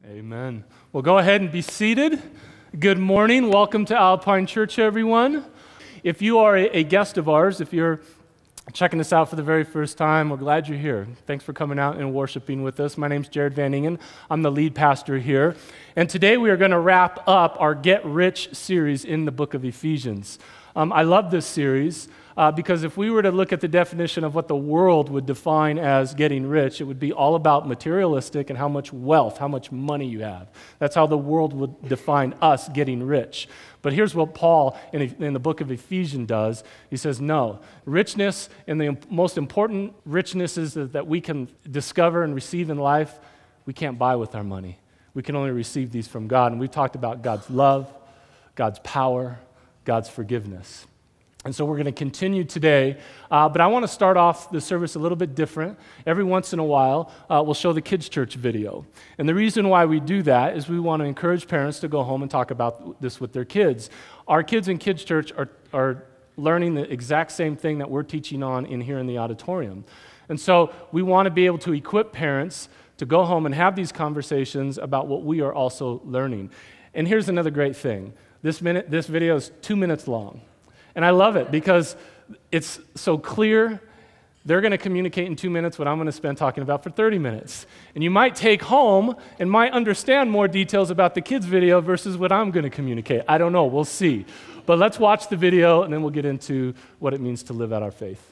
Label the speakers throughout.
Speaker 1: Amen. Well, go ahead and be seated. Good morning. Welcome to Alpine Church, everyone. If you are a guest of ours, if you're checking us out for the very first time, we're glad you're here. Thanks for coming out and worshiping with us. My name's Jared Van Ingen. I'm the lead pastor here. And today we are going to wrap up our Get Rich series in the book of Ephesians. I love this series because if we were to look at the definition of what the world would define as getting rich, it would be all about materialistic and how much wealth, how much money you have. That's how the world would define us getting rich. But here's what Paul in the book of Ephesians does. He says, no, richness and the most important richnesses that we can discover and receive in life, we can't buy with our money. We can only receive these from God. And we've talked about God's love, God's power, God's forgiveness. And so we're going to continue today, but I want to start off the service a little bit different. Every once in a while, we'll show the kids' church video. And the reason why we do that is we want to encourage parents to go home and talk about this with their kids. Our kids in kids' church are learning the exact same thing that we're teaching on in here in the auditorium. And so we want to be able to equip parents to go home and have these conversations about what we are also learning. And here's another great thing. This video is 2 minutes long. And I love it because it's so clear. They're going to communicate in 2 minutes what I'm going to spend talking about for 30 minutes. And you might take home and might understand more details about the kids' video versus what I'm going to communicate. I don't know. We'll see. But let's watch the video, and then we'll get into what it means to live out our faith.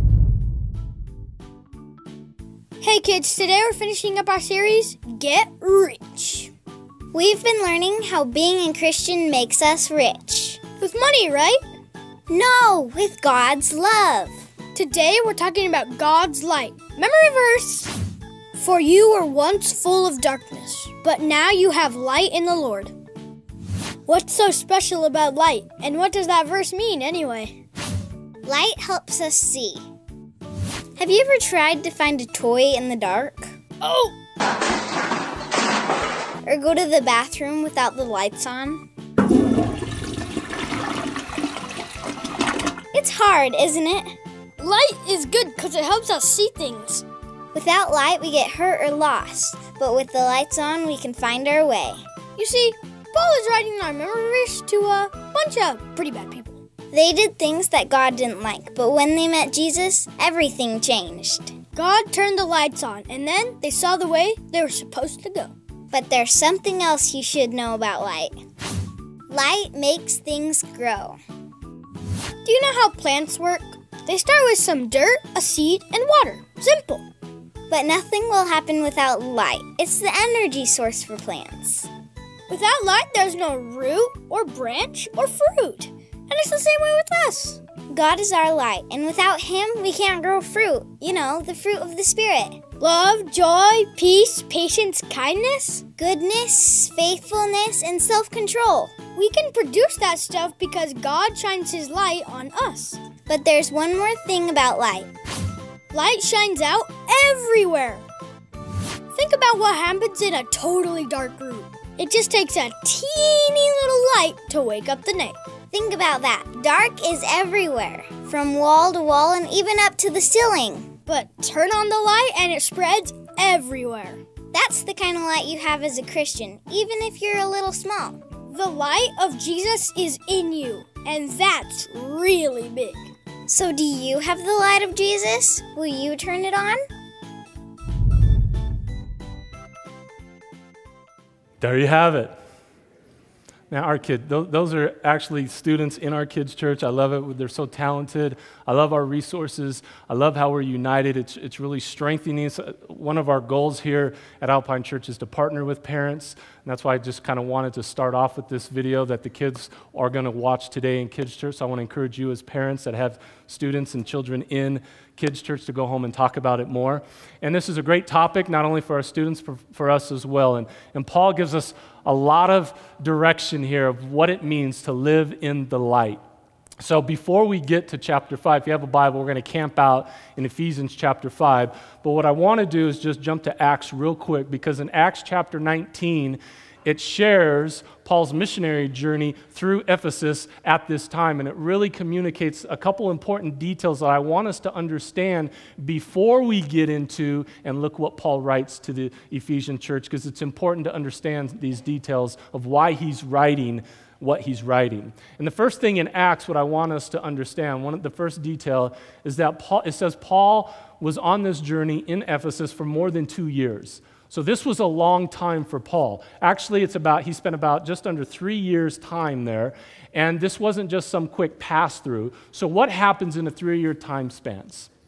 Speaker 2: Hey kids, today we're finishing up our series, Get Rich.
Speaker 3: We've been learning how being a Christian makes us rich.
Speaker 2: With money, right?
Speaker 3: No, with God's love.
Speaker 2: Today we're talking about God's light. Memory verse. For you were once full of darkness, but now you have light in the Lord. What's so special about light? And what does that verse mean anyway?
Speaker 3: Light helps us see. Have you ever tried to find a toy in the dark?
Speaker 2: Oh!
Speaker 3: Or go to the bathroom without the lights on? It's hard, isn't it?
Speaker 2: Light is good because it helps us see things.
Speaker 3: Without light, we get hurt or lost. But with the lights on, we can find our way.
Speaker 2: You see, Paul is writing our memory verse to a bunch of pretty bad people.
Speaker 3: They did things that God didn't like, but when they met Jesus, everything changed.
Speaker 2: God turned the lights on, and then they saw the way they were supposed to go.
Speaker 3: But there's something else you should know about light. Light makes things grow.
Speaker 2: Do you know how plants work? They start with some dirt, a seed, and water. Simple.
Speaker 3: But nothing will happen without light. It's the energy source for plants.
Speaker 2: Without light, there's no root or branch or fruit. And it's the same way with us.
Speaker 3: God is our light, and without Him, we can't grow fruit. You know, the fruit of the Spirit.
Speaker 2: Love, joy, peace, patience, kindness,
Speaker 3: goodness, faithfulness, and self-control.
Speaker 2: We can produce that stuff because God shines His light on us.
Speaker 3: But there's one more thing about light.
Speaker 2: Light shines out everywhere. Think about what happens in a totally dark room. It just takes a teeny little light to wake up the night.
Speaker 3: Think about that. Dark is everywhere, from wall to wall and even up to the ceiling.
Speaker 2: But turn on the light and it spreads everywhere.
Speaker 3: That's the kind of light you have as a Christian, even if you're a little small.
Speaker 2: The light of Jesus is in you, and that's really big.
Speaker 3: So do you have the light of Jesus? Will you turn it on?
Speaker 1: There you have it. Now, our kids, those are actually students in our kids' church. I love it. They're so talented. I love our resources. I love how we're united. It's really strengthening. One of our goals here at Alpine Church is to partner with parents. And that's why I just kind of wanted to start off with this video that the kids are going to watch today in kids' church. So I want to encourage you as parents that have students and children in kids' church to go home and talk about it more. And this is a great topic, not only for our students, for us as well. And Paul gives us a lot of direction here of what it means to live in the light. So before we get to chapter 5, if you have a Bible, we're going to camp out in Ephesians chapter 5. But what I want to do is just jump to Acts real quick, because in Acts chapter 19 it shares Paul's missionary journey through Ephesus at this time, and it really communicates a couple important details that I want us to understand before we get into and look what Paul writes to the Ephesian church, because it's important to understand these details of why he's writing what he's writing. And the first thing in Acts, what I want us to understand, the first detail is that it says Paul was on this journey in Ephesus for more than 2 years. So this was a long time for Paul. Actually, he spent about just under 3 years' time there, and this wasn't just some quick pass-through. So what happens in a 3-year time span?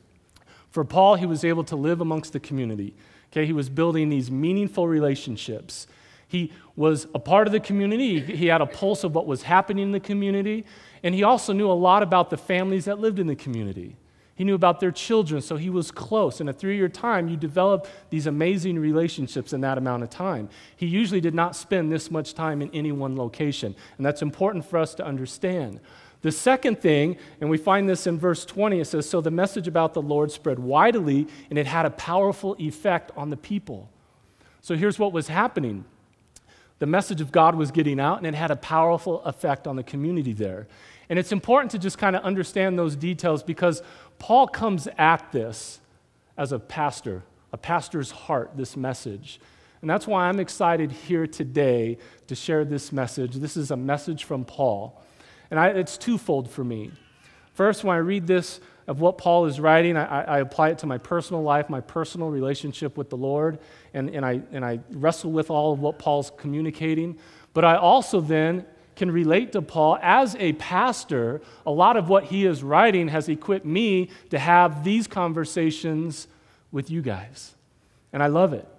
Speaker 1: For Paul, he was able to live amongst the community. Okay, he was building these meaningful relationships. He was a part of the community. He had a pulse of what was happening in the community, and he also knew a lot about the families that lived in the community. He knew about their children, so he was close. In a 3-year time, you develop these amazing relationships in that amount of time. He usually did not spend this much time in any one location, and that's important for us to understand. The second thing, and we find this in verse 20, it says, "So the message about the Lord spread widely, and it had a powerful effect on the people." So here's what was happening. The message of God was getting out, and it had a powerful effect on the community there. And it's important to just kind of understand those details because Paul comes at this as a pastor's heart, this message. And that's why I'm excited here today to share this message. This is a message from Paul. And it's twofold for me. First, when I read this of what Paul is writing, I apply it to my personal life, my personal relationship with the Lord, and I wrestle with all of what Paul's communicating. But I also then can relate to Paul as a pastor. A lot of what he is writing has equipped me to have these conversations with you guys. And I love it.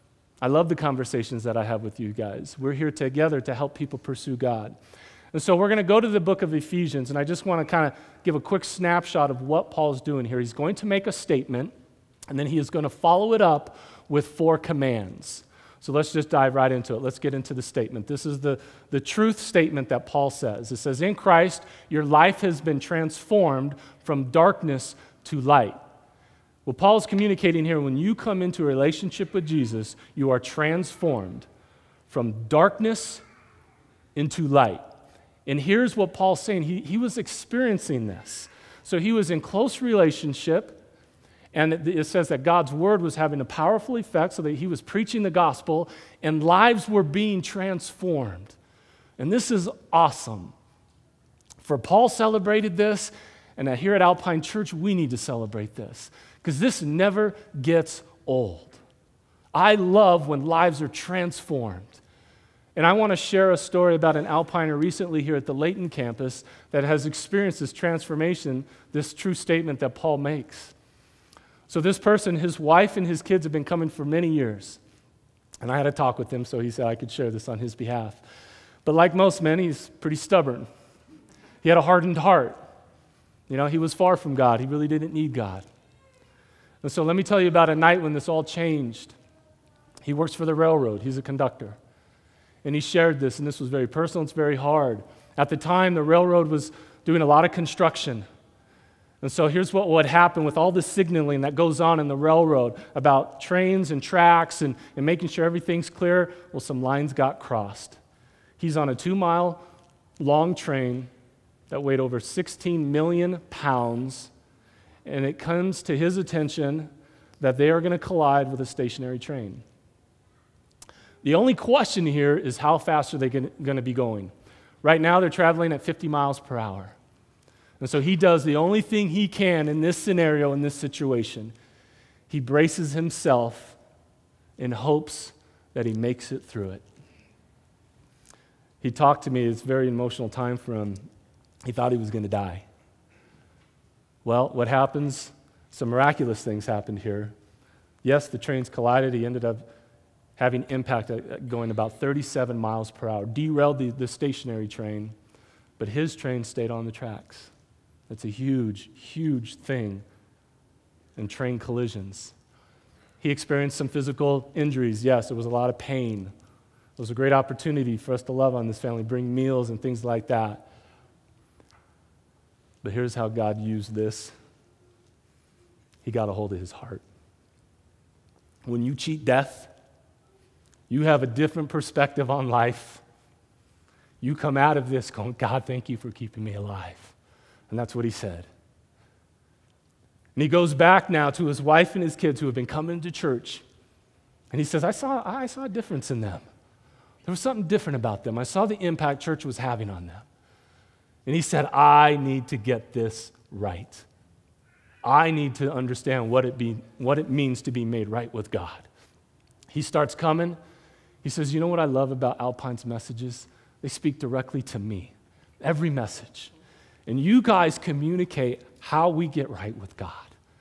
Speaker 1: I love the conversations that I have with you guys. We're here together to help people pursue God. And so we're going to go to the book of Ephesians, and I just want to kind of give a quick snapshot of what Paul's doing here. He's going to make a statement, and then he is going to follow it up with 4 commands. So let's just dive right into it. Let's get into the statement. This is the truth statement that Paul says. It says, "In Christ, your life has been transformed from darkness to light." What Paul's communicating here, when you come into a relationship with Jesus, you are transformed from darkness into light. And here's what Paul's saying. He was experiencing this. So he was in close relationship, and it says that God's word was having a powerful effect so that he was preaching the gospel, and lives were being transformed. And this is awesome. For Paul celebrated this, and here at Alpine Church, we need to celebrate this because this never gets old. I love when lives are transformed. And I want to share a story about an Alpiner recently here at the Layton campus that has experienced this transformation, this true statement that Paul makes. So this person, his wife and his kids have been coming for many years. And I had a talk with him, so he said I could share this on his behalf. But like most men, he's pretty stubborn. He had a hardened heart. You know, he was far from God. He really didn't need God. And so let me tell you about a night when this all changed. He works for the railroad. He's a conductor. And he shared this, and this was very personal. It's very hard. At the time, the railroad was doing a lot of construction. And so here's what would happen with all the signaling that goes on in the railroad about trains and tracks and making sure everything's clear. Well, some lines got crossed. He's on a 2-mile-long train that weighed over 16 million pounds, and it comes to his attention that they are going to collide with a stationary train. The only question here is how fast are they going to be going? Right now, they're traveling at 50 miles per hour. And so he does the only thing he can in this scenario, in this situation. He braces himself in hopes that he makes it through it. He talked to me. It's a very emotional time for him. He thought he was going to die. Well, what happens? Some miraculous things happened here. Yes, the trains collided. He ended up having impact going about 37 miles per hour, derailed the stationary train, but his train stayed on the tracks. That's a huge, huge thing in train collisions. He experienced some physical injuries. Yes, it was a lot of pain. It was a great opportunity for us to love on this family, bring meals and things like that. But here's how God used this. He got a hold of his heart. When you cheat death, You have a different perspective on life. You come out of this going, God, thank you for keeping me alive. And that's what he said. And he goes back now to his wife and his kids who have been coming to church. And he says, I saw a difference in them. There was something different about them. I saw the impact church was having on them. And he said, I need to get this right. I need to understand what it means to be made right with God. He starts coming. He says, you know what I love about Alpine's messages? They speak directly to me. Every message. And you guys communicate how we get right with God.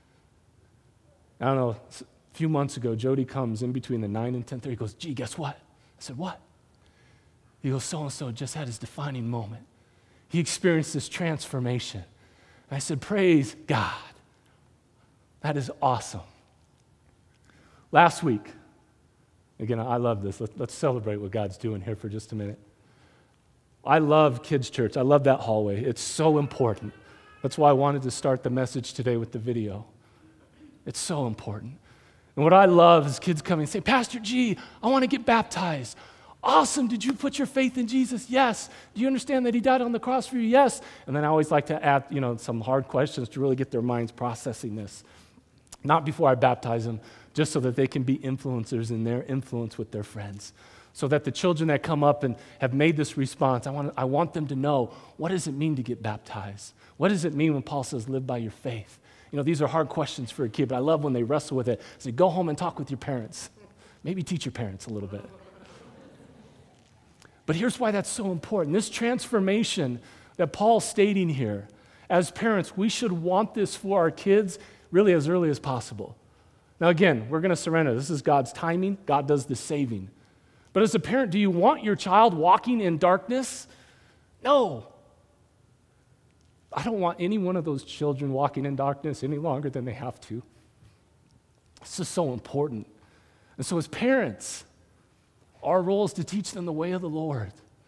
Speaker 1: I don't know, a few months ago, Jody comes in between the 9 and 10:30. He goes, gee, guess what? I said, what? He goes, so-and-so just had his defining moment. He experienced this transformation. And I said, praise God. That is awesome. Last week, again, I love this. Let's celebrate what God's doing here for just a minute. I love kids' church. I love that hallway. It's so important. That's why I wanted to start the message today with the video. It's so important. And what I love is kids coming and say, Pastor G, I want to get baptized. Awesome. Did you put your faith in Jesus? Yes. Do you understand that he died on the cross for you? Yes. And then I always like to add, some hard questions to really get their minds processing this. Not before I baptize them, just so that they can be influencers in their influence with their friends. So that the children that come up and have made this response, I want them to know, what does it mean to get baptized? What does it mean when Paul says, live by your faith? These are hard questions for a kid, but I love when they wrestle with it. So go home and talk with your parents. Maybe teach your parents a little bit. But here's why that's so important. This transformation that Paul's stating here, as parents, we should want this for our kids really as early as possible. Now again, we're going to surrender. This is God's timing. God does the saving. But as a parent, do you want your child walking in darkness? No. I don't want any one of those children walking in darkness any longer than they have to. This is so important. And so as parents, our role is to teach them the way of the Lord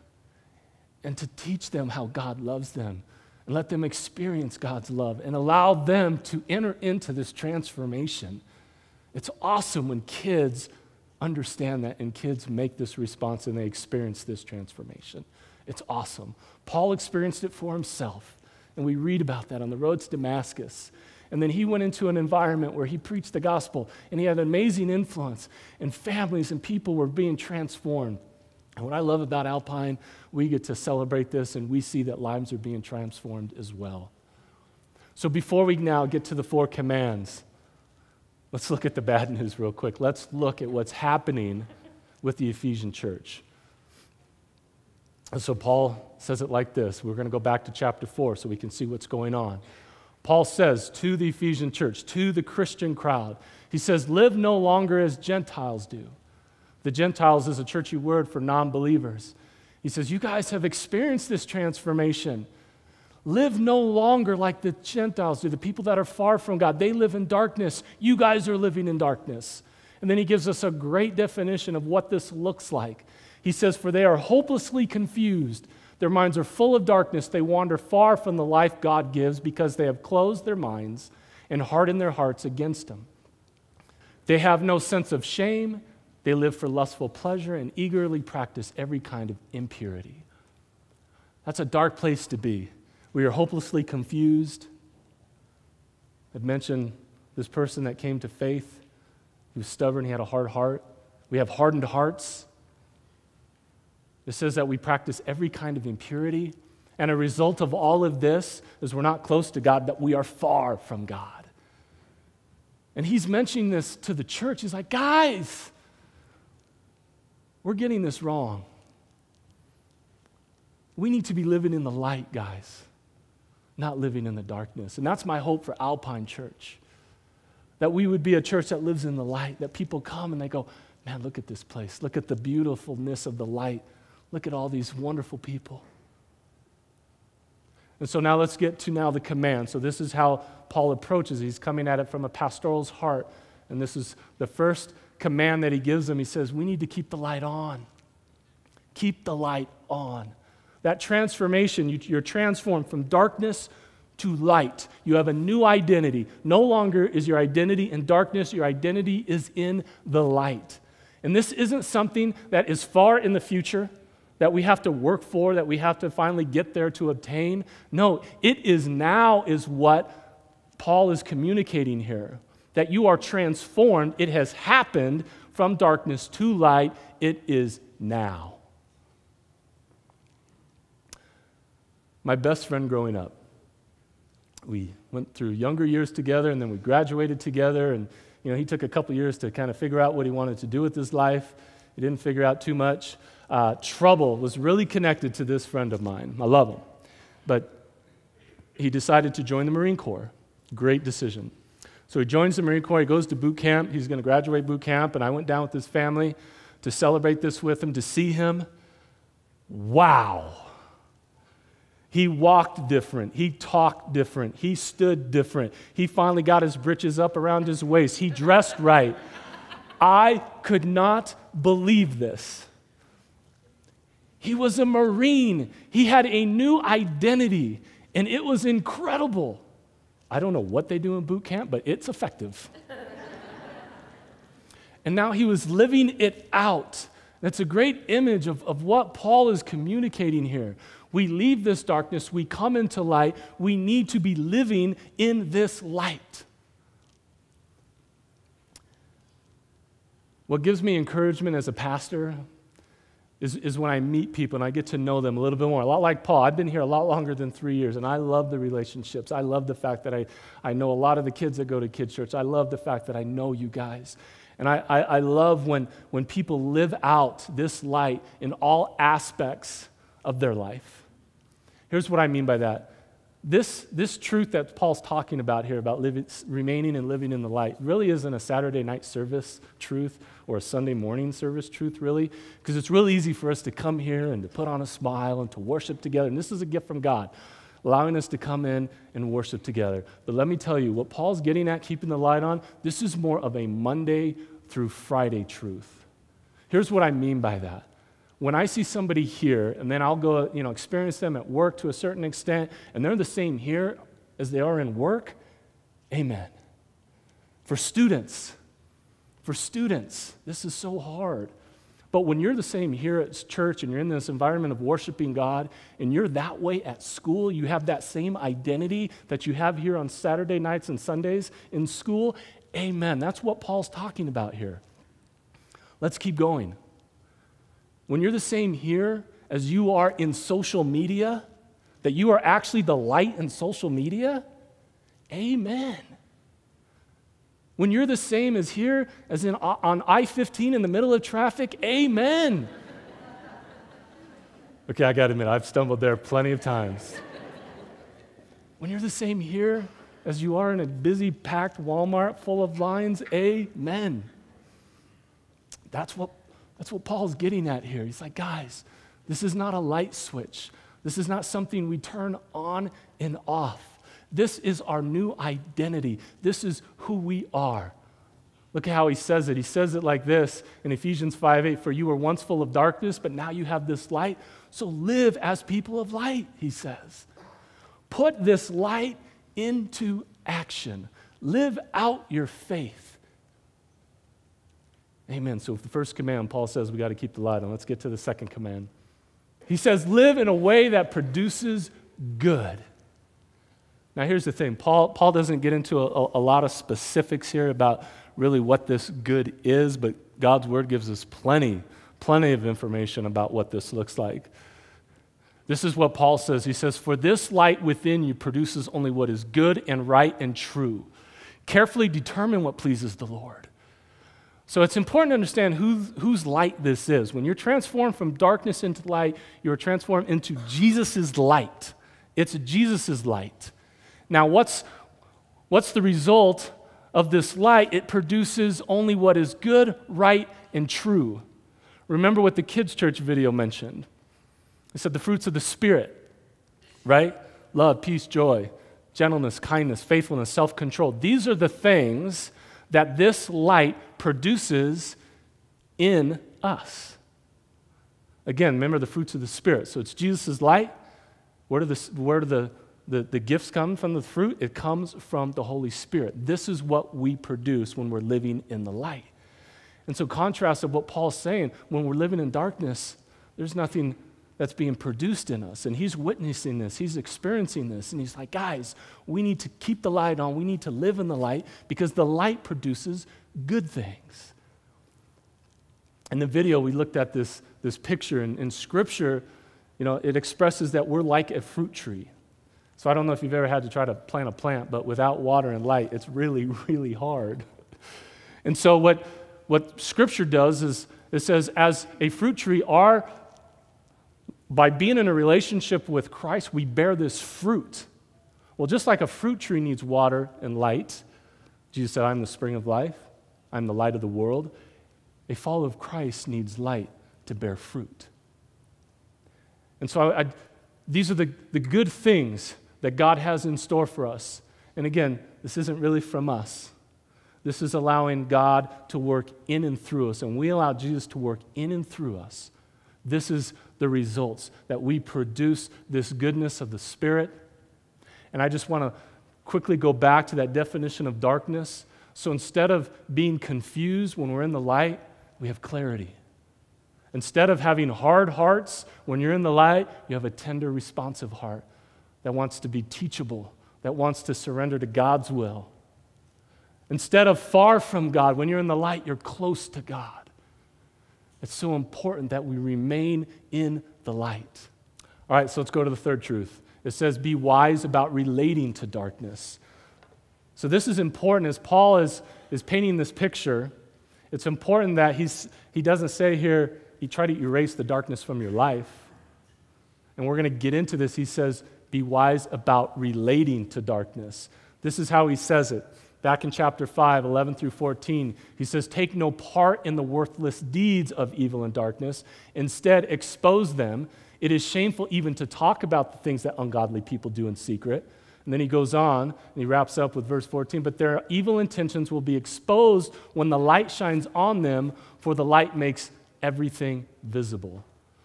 Speaker 1: and to teach them how God loves them and let them experience God's love and allow them to enter into this transformation. It's awesome when kids understand that and kids make this response and they experience this transformation. It's awesome. Paul experienced it for himself, and we read about that on the road to Damascus. And then he went into an environment where he preached the gospel, and he had an amazing influence, and families and people were being transformed. And what I love about Alpine, we get to celebrate this, and we see that lives are being transformed as well. So before we now get to the 4 commands, let's look at the bad news real quick. Let's look at what's happening with the Ephesian church. And so Paul says it like this. We're going to go back to chapter 4 so we can see what's going on. Paul says to the Ephesian church, to the Christian crowd, he says, live no longer as Gentiles do. The Gentiles is a churchy word for non-believers. He says, you guys have experienced this transformation. Live no longer like the Gentiles do, the people that are far from God. They live in darkness. You guys are living in darkness. And then he gives us a great definition of what this looks like. He says, for they are hopelessly confused. Their minds are full of darkness. They wander far from the life God gives because they have closed their minds and hardened their hearts against him. They have no sense of shame. They live for lustful pleasure and eagerly practice every kind of impurity. That's a dark place to be. We are hopelessly confused. I'd mentioned this person that came to faith. He was stubborn. He had a hard heart. We have hardened hearts. It says that we practice every kind of impurity. And a result of all of this is we're not close to God, but we are far from God. And he's mentioning this to the church. He's like, guys, we're getting this wrong. We need to be living in the light, guys, not living in the darkness. And that's my hope for Alpine Church, that we would be a church that lives in the light, that people come and they go, man, look at this place. Look at the beautifulness of the light. Look at all these wonderful people. And so now let's get to the command. So this is how Paul approaches. He's coming at it from a pastoral's heart. And this is the first command that he gives them. He says, we need to keep the light on. Keep the light on. That transformation, you're transformed from darkness to light. You have a new identity. No longer is your identity in darkness. Your identity is in the light. And this isn't something that is far in the future, that we have to work for, that we have to finally get there to obtain. No, it is now is what Paul is communicating here, that you are transformed. It has happened from darkness to light. It is now. My best friend growing up, we went through younger years together, and then we graduated together, and he took a couple years to kind of figure out what he wanted to do with his life. He didn't figure out too much. Trouble was really connected to this friend of mine. I love him. But he decided to join the Marine Corps. Great decision. So he joins the Marine Corps. He goes to boot camp. He's going to graduate boot camp, and I went down with his family to celebrate this with him, to see him. Wow. He walked different. He talked different. He stood different. He finally got his britches up around his waist. He dressed right. I could not believe this. He was a Marine. He had a new identity, and it was incredible. I don't know what they do in boot camp, but it's effective. And now he was living it out. That's a great image of what Paul is communicating here. We leave this darkness, we come into light, we need to be living in this light. What gives me encouragement as a pastor is when I meet people and I get to know them a little bit more. A lot like Paul, I've been here a lot longer than 3 years, and I love the relationships. I love the fact that I know a lot of the kids that go to kids' church. I love the fact that I know you guys. And I love when people live out this light in all aspects of their life. Here's what I mean by that. This truth that Paul's talking about here, about remaining and living in the light, really isn't a Saturday night service truth or a Sunday morning service truth, really, because it's really easy for us to come here and to put on a smile and to worship together. And this is a gift from God, allowing us to come in and worship together. But let me tell you, what Paul's getting at, keeping the light on, this is more of a Monday through Friday truth. Here's what I mean by that. When I see somebody here, and then I'll go, experience them at work to a certain extent, and they're the same here as they are in work, amen. For students, this is so hard. But when you're the same here at church and you're in this environment of worshiping God, and you're that way at school, you have that same identity that you have here on Saturday nights and Sundays in school, amen. That's what Paul's talking about here. Let's keep going. When you're the same here as you are in social media, that you are actually the light in social media, amen. When you're the same as here as on I-15 in the middle of traffic, amen. Okay, I got to admit, I've stumbled there plenty of times. When you're the same here as you are in a busy, packed Walmart full of lines, amen. That's what Paul's getting at here. He's like, guys, this is not a light switch. This is not something we turn on and off. This is our new identity. This is who we are. Look at how he says it. He says it like this in Ephesians 5:8, for you were once full of darkness, but now you have this light. So live as people of light, he says. Put this light into action. Live out your faith. Amen. So the first command, Paul says we got to keep the light on. Let's get to the second command. He says, live in a way that produces good. Now here's the thing. Paul doesn't get into a lot of specifics here about really what this good is, but God's word gives us plenty of information about what this looks like. This is what Paul says. He says, for this light within you produces only what is good and right and true. Carefully determine what pleases the Lord. So it's important to understand whose light this is. When you're transformed from darkness into light, you're transformed into Jesus' light. It's Jesus' light. Now, what's the result of this light? It produces only what is good, right, and true. Remember what the kids' church video mentioned. It said the fruits of the Spirit, right? Love, peace, joy, gentleness, kindness, faithfulness, self-control. These are the things that this light produces in us. Again, remember the fruits of the Spirit. So it's Jesus' light. Where do the gifts come from the fruit? It comes from the Holy Spirit. This is what we produce when we're living in the light. And so contrast of what Paul's saying, when we're living in darkness, there's nothing that's being produced in us. And he's witnessing this. He's experiencing this. And he's like, guys, we need to keep the light on. We need to live in the light because the light produces good things. In the video, we looked at this picture. In Scripture, it expresses that we're like a fruit tree. So I don't know if you've ever had to try to plant a plant, but without water and light, it's really, really hard. And so what Scripture does is it says, as a fruit tree, by being in a relationship with Christ, we bear this fruit. Well, just like a fruit tree needs water and light, Jesus said, I'm the spring of life. I'm the light of the world. A follower of Christ needs light to bear fruit. And so these are the good things that God has in store for us. And again, this isn't really from us. This is allowing God to work in and through us. And we allow Jesus to work in and through us. This is the results, that we produce this goodness of the Spirit. And I just want to quickly go back to that definition of darkness. So instead of being confused when we're in the light, we have clarity. Instead of having hard hearts, when you're in the light, you have a tender, responsive heart that wants to be teachable, that wants to surrender to God's will. Instead of far from God, when you're in the light, you're close to God. It's so important that we remain in the light. All right, so let's go to the third truth. It says, be wise about relating to darkness. So this is important as Paul is painting this picture. It's important that he doesn't say here, you try to erase the darkness from your life. And we're going to get into this. He says, be wise about relating to darkness. This is how he says it. Back in chapter 5, 11 through 14, he says, take no part in the worthless deeds of evil and darkness. Instead, expose them. It is shameful even to talk about the things that ungodly people do in secret. And then he goes on, and he wraps up with verse 14, but their evil intentions will be exposed when the light shines on them, for the light makes everything visible.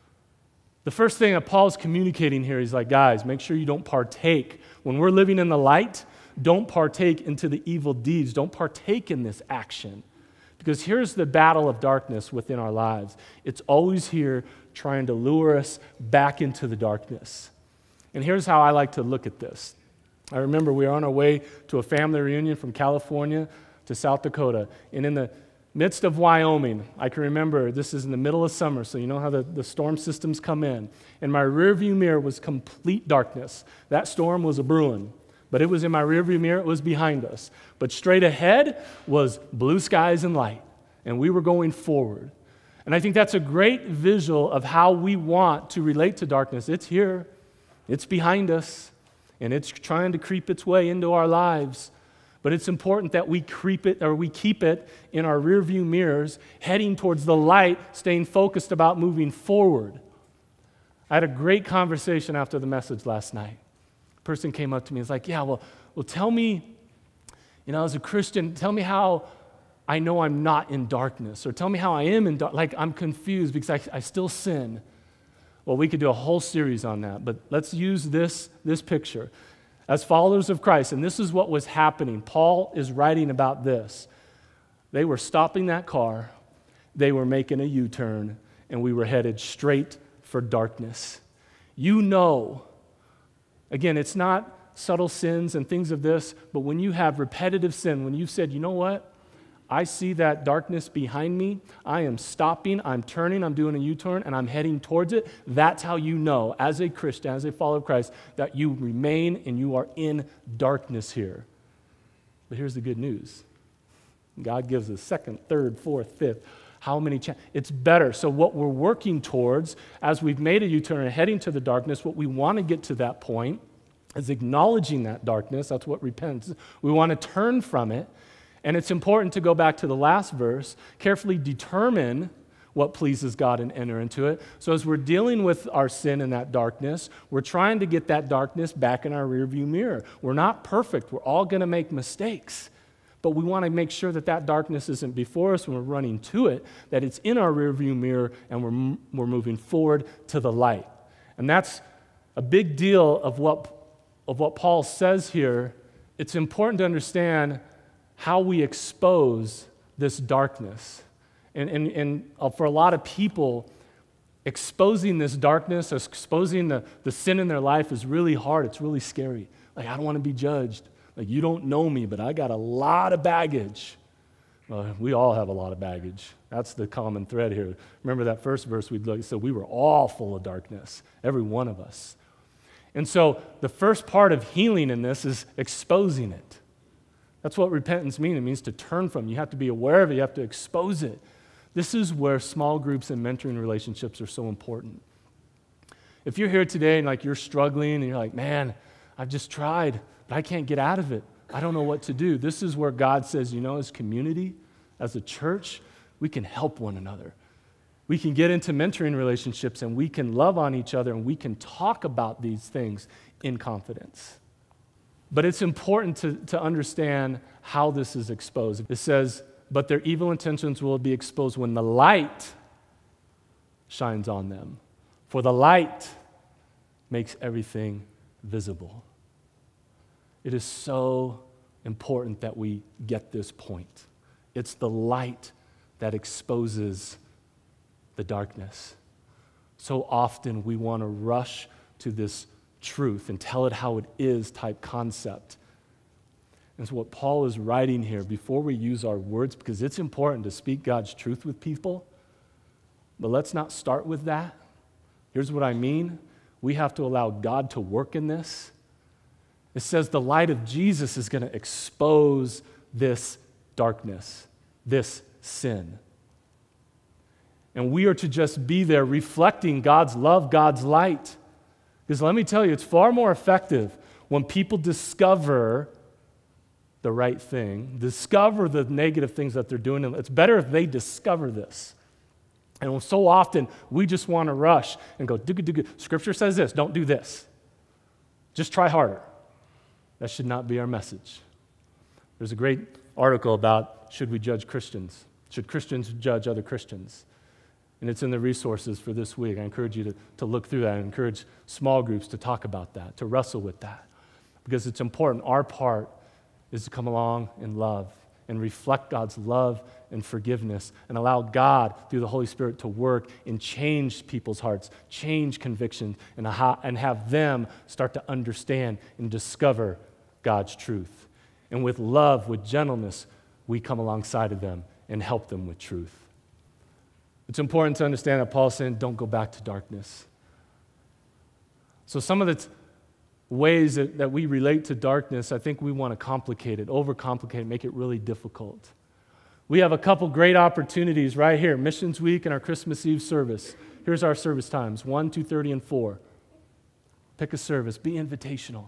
Speaker 1: The first thing that Paul's communicating here, he's like, guys, make sure you don't partake. When we're living in the light, don't partake into the evil deeds. Don't partake in this action. Because here's the battle of darkness within our lives. It's always here trying to lure us back into the darkness. And here's how I like to look at this. I remember we were on our way to a family reunion from California to South Dakota. And in the midst of Wyoming, I can remember this is in the middle of summer, so you know how the storm systems come in. And my rearview mirror was complete darkness. That storm was a-brewing. But it was in my rearview mirror, it was behind us. But straight ahead was blue skies and light, and we were going forward. And I think that's a great visual of how we want to relate to darkness. It's here, it's behind us, and it's trying to creep its way into our lives. But it's important that we keep it in our rearview mirrors, heading towards the light, staying focused about moving forward. I had a great conversation after the message last night. A person came up to me and was like, yeah, well, tell me, as a Christian, tell me how I know I'm not in darkness, or tell me how I am in darkness. Like, I'm confused because I still sin. Well, we could do a whole series on that, but let's use this picture. As followers of Christ, and this is what was happening. Paul is writing about this. They were stopping that car, they were making a U-turn, and we were headed straight for darkness. Again, it's not subtle sins and things of this, but when you have repetitive sin, when you've said, you know what? I see that darkness behind me. I am stopping, I'm turning, I'm doing a U-turn, and I'm heading towards it. That's how you know, as a Christian, as a follower of Christ, that you remain and you are in darkness here. But here's the good news. God gives us second, third, fourth, fifth. How many chances? It's better. So what we're working towards, as we've made a U-turn and heading to the darkness, what we want to get to that point is acknowledging that darkness. That's what repentance is. We want to turn from it. And it's important to go back to the last verse, carefully determine what pleases God and enter into it. So as we're dealing with our sin and that darkness, we're trying to get that darkness back in our rearview mirror. We're not perfect. We're all going to make mistakes. But we want to make sure that that darkness isn't before us when we're running to it, that it's in our rearview mirror and we're moving forward to the light. And that's a big deal of what Paul says here. It's important to understand how we expose this darkness. And for a lot of people, exposing this darkness, exposing the sin in their life is really hard. It's really scary. Like, I don't want to be judged. Like, you don't know me, but I got a lot of baggage. Well, we all have a lot of baggage. That's the common thread here. Remember that first verse we looked at? So we were all full of darkness, every one of us. And so the first part of healing in this is exposing it. That's what repentance means. It means to turn from. You have to be aware of it. You have to expose it. This is where small groups and mentoring relationships are so important. If you're here today and like you're struggling and you're like, man, I've just tried, but I can't get out of it. I don't know what to do. This is where God says, as community, as a church, we can help one another. We can get into mentoring relationships and we can love on each other and we can talk about these things in confidence. But it's important to understand how this is exposed. It says, but their evil intentions will be exposed when the light shines on them. For the light makes everything visible. It is so important that we get this point. It's the light that exposes the darkness. So often we want to rush to this truth and tell it how it is type concept. And so what Paul is writing here, before we use our words, because it's important to speak God's truth with people, but let's not start with that. Here's what I mean. We have to allow God to work in this. It says the light of Jesus is going to expose this darkness, this sin. And we are to just be there reflecting God's love, God's light. Because let me tell you, it's far more effective when people discover the right thing, discover the negative things that they're doing. It's better if they discover this. And so often, we just want to rush and go, Scripture says this, don't do this. Just try harder. That should not be our message. There's a great article about should we judge Christians? Should Christians judge other Christians? And it's in the resources for this week. I encourage you to look through that. I encourage small groups to talk about that, to wrestle with that. Because it's important. Our part is to come along in love and reflect God's love and forgiveness and allow God, through the Holy Spirit, to work and change people's hearts, change convictions, and have them start to understand and discover God's truth. And with love, with gentleness, we come alongside of them and help them with truth. It's important to understand that Paul's saying, don't go back to darkness. So some of the ways that we relate to darkness, I think we want to complicate it, overcomplicate it, make it really difficult. We have a couple great opportunities right here, Missions Week and our Christmas Eve service. Here's our service times, 1, 2:30, and 4. Pick a service. Be invitational.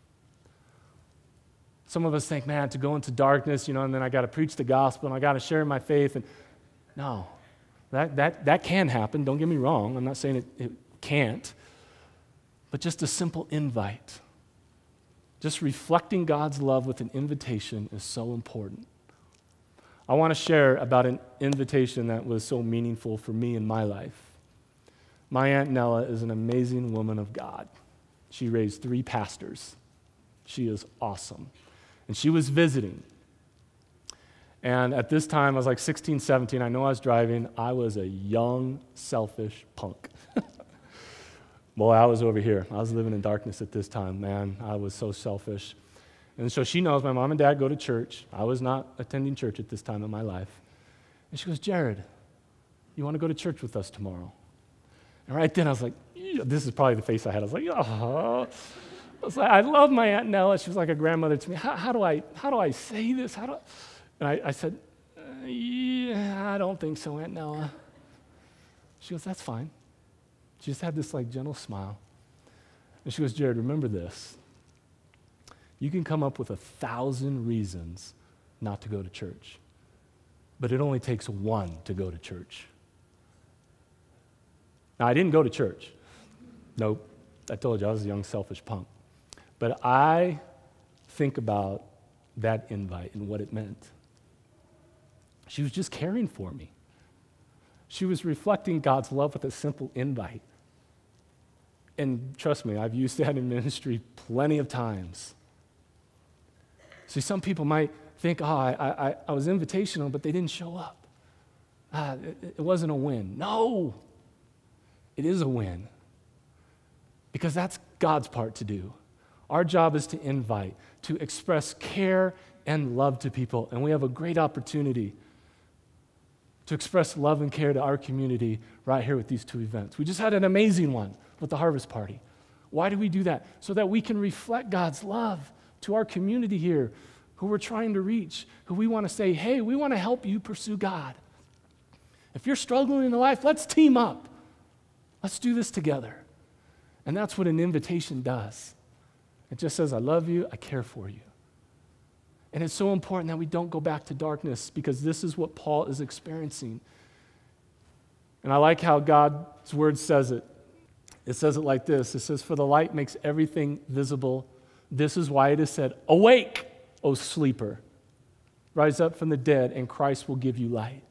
Speaker 1: Some of us think, man, to go into darkness, and then I got to preach the gospel, and I got to share my faith. And no, that can happen. Don't get me wrong. I'm not saying it can't. But just a simple invite. Just reflecting God's love with an invitation is so important. I want to share about an invitation that was so meaningful for me in my life. My Aunt Nella is an amazing woman of God. She raised 3 pastors. She is awesome. And she was visiting. And at this time, I was like 16, 17. I know I was driving. I was a young, selfish punk. Boy, I was over here. I was living in darkness at this time, man. I was so selfish. And so she knows my mom and dad go to church. I was not attending church at this time in my life. And she goes, Jared, you want to go to church with us tomorrow? And right then I was like, this is probably the face I had. I was like, oh. I love my Aunt Nella. She was like a grandmother to me. How do I say this? And I said, yeah, I don't think so, Aunt Nella. She goes, that's fine. She just had this gentle smile. And she goes, Jared, remember this. You can come up with 1,000 reasons not to go to church, but it only takes one to go to church. Now, I didn't go to church. Nope. I told you I was a young, selfish punk. But I think about that invite and what it meant. She was just caring for me. She was reflecting God's love with a simple invite. And trust me, I've used that in ministry plenty of times. See, some people might think, I was invitational, but they didn't show up. it wasn't a win. No, it is a win. Because that's God's part to do. Our job is to invite, to express care and love to people. And we have a great opportunity to express love and care to our community right here with these two events. We just had an amazing one with the Harvest Party. Why do we do that? So that we can reflect God's love to our community here, who we're trying to reach, who we want to say, hey, we want to help you pursue God. If you're struggling in life, let's team up. Let's do this together. And that's what an invitation does. It just says, I love you, I care for you. And it's so important that we don't go back to darkness, because this is what Paul is experiencing. And I like how God's word says it. It says it like this. It says, for the light makes everything visible. This is why it is said, awake, O sleeper. Rise up from the dead, and Christ will give you light.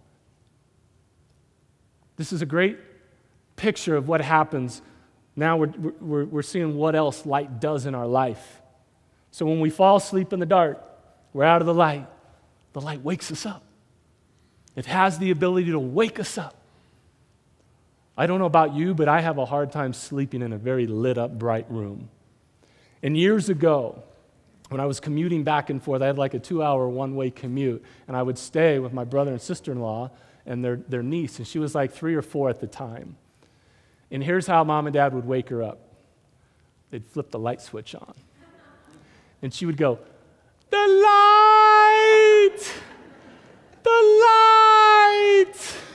Speaker 1: This is a great picture of what happens. Now we're seeing what else light does in our life. So when we fall asleep in the dark, we're out of the light. The light wakes us up. It has the ability to wake us up. I don't know about you, but I have a hard time sleeping in a very lit up, bright room. And years ago, when I was commuting back and forth, I had like a 2-hour one-way commute, and I would stay with my brother and sister-in-law and their niece, and she was like 3 or 4 at the time. And here's how Mom and Dad would wake her up. They'd flip the light switch on. And she would go, the light! The light!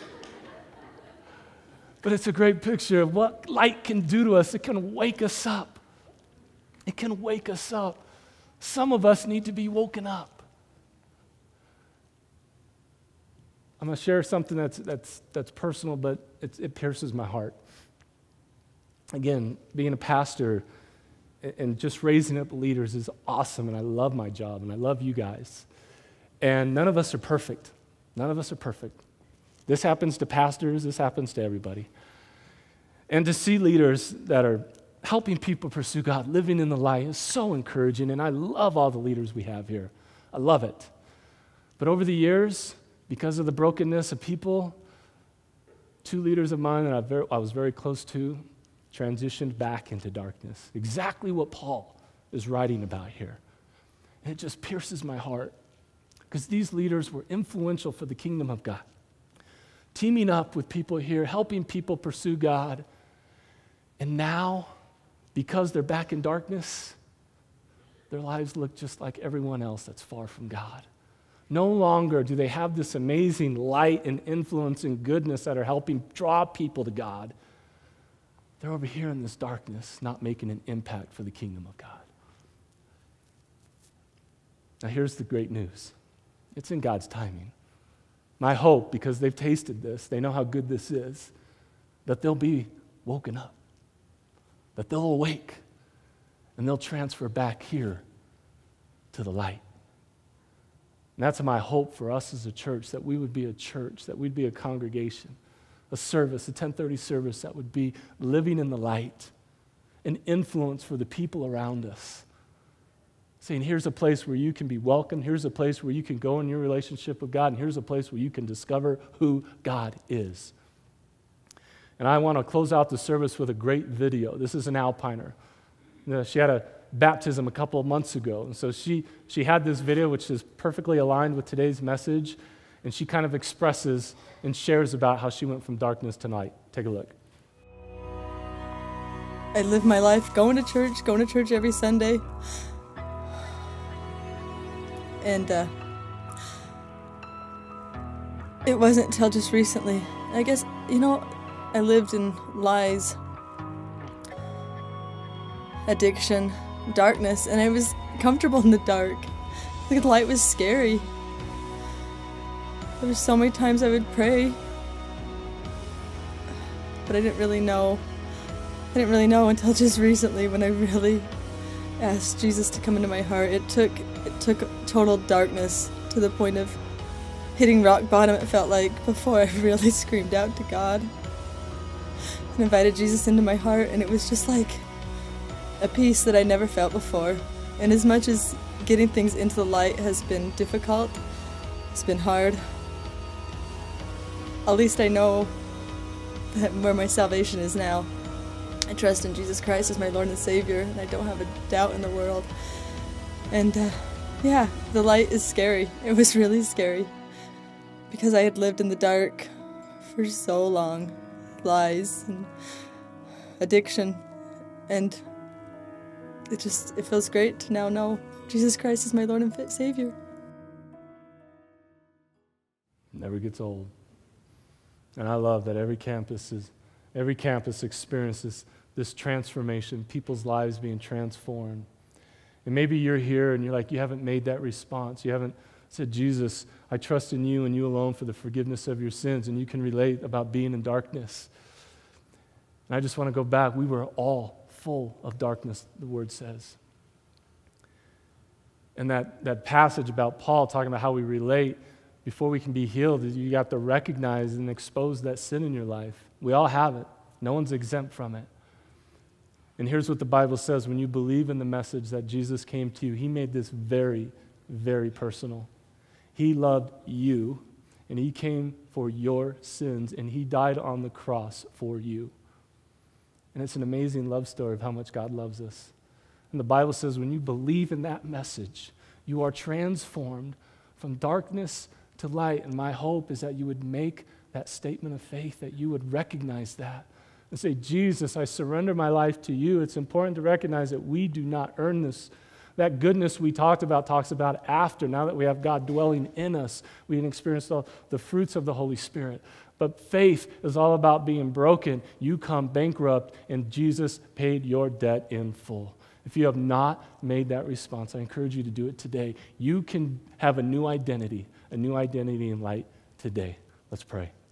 Speaker 1: But it's a great picture of what light can do to us. It can wake us up. It can wake us up. Some of us need to be woken up. I'm going to share something that's personal, but it pierces my heart. Again, being a pastor and just raising up leaders is awesome, and I love my job, and I love you guys. And none of us are perfect. None of us are perfect. This happens to pastors. This happens to everybody. And to see leaders that are helping people pursue God, living in the light, is so encouraging, and I love all the leaders we have here. I love it. But over the years, because of the brokenness of people, 2 leaders of mine that I was very close to transitioned back into darkness. Exactly what Paul is writing about here. And it just pierces my heart, because these leaders were influential for the kingdom of God. Teaming up with people here, helping people pursue God. And now, because they're back in darkness, their lives look just like everyone else that's far from God. No longer do they have this amazing light and influence and goodness that are helping draw people to God. They're over here in this darkness, not making an impact for the kingdom of God. Now here's the great news. It's in God's timing. My hope, because they've tasted this, they know how good this is, that they'll be woken up, that they'll awake, and they'll transfer back here to the light. And that's my hope for us as a church, that we would be a church, that we'd be a congregation, a service, a 10:30 service that would be living in the light, an influence for the people around us. Saying, here's a place where you can be welcome, here's a place where you can go in your relationship with God, and here's a place where you can discover who God is. And I want to close out the service with a great video. This is an Alpiner. She had a baptism a couple of months ago, and so she had this video which is perfectly aligned with today's message, and she kind of expresses and shares about how she went from darkness to light. Take a look.
Speaker 4: I live my life going to church every Sunday. And it wasn't until just recently. I guess, I lived in lies, addiction, darkness, and I was comfortable in the dark. The light was scary. There were so many times I would pray, but I didn't really know. I didn't really know until just recently when I really asked Jesus to come into my heart. It took total darkness to the point of hitting rock bottom, it felt like, before I really screamed out to God and invited Jesus into my heart, and it was just like a peace that I never felt before. And as much as getting things into the light has been difficult, it's been hard, at least I know where my salvation is now. I trust in Jesus Christ as my Lord and Savior, and I don't have a doubt in the world. And yeah, the light is scary. It was really scary because I had lived in the dark for so long. Lies and addiction, and it feels great to now know Jesus Christ is my Lord and Savior.
Speaker 1: Never gets old. And I love that every campus experiences this transformation, people's lives being transformed. And maybe you're here and you're like, you haven't made that response. You haven't said, Jesus, I trust in you and you alone for the forgiveness of your sins. And you can relate about being in darkness. And I just want to go back. We were all full of darkness, the word says. And that passage about Paul talking about how we relate before we can be healed, you got to recognize and expose that sin in your life. We all have it. No one's exempt from it. And here's what the Bible says. When you believe in the message that Jesus came to you, he made this very, very personal. He loved you, and he came for your sins, and he died on the cross for you. And it's an amazing love story of how much God loves us. And the Bible says when you believe in that message, you are transformed from darkness to light. And my hope is that you would make that statement of faith, that you would recognize that and say, Jesus, I surrender my life to you. It's important to recognize that we do not earn this. That goodness we talks about after, now that we have God dwelling in us, we can experience all the fruits of the Holy Spirit. But faith is all about being broken. You come bankrupt, and Jesus paid your debt in full. If you have not made that response, I encourage you to do it today. You can have a new identity in light today. Let's pray.